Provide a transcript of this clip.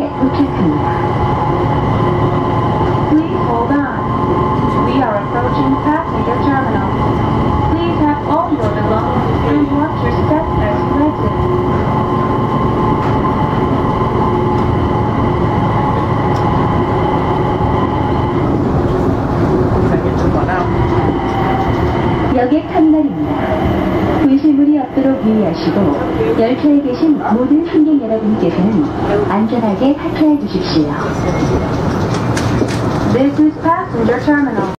도착합니다. Please hold on. We are approaching passenger terminal. Please have all your belongings and watch your step as you exit. 여객 터미널입니다. 분실물이 없도록 유의하시고 열차에 계신 모든 승객 여러분께서는 안전하게 하차해 주십시오. This is passenger terminal.